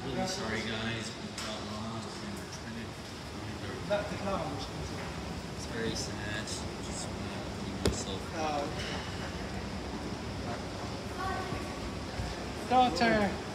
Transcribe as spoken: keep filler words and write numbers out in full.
Really sorry, guys. We got lost and we're trying to find our. That's the clown. It's very sad. Just want to keep myself. Uh, daughter.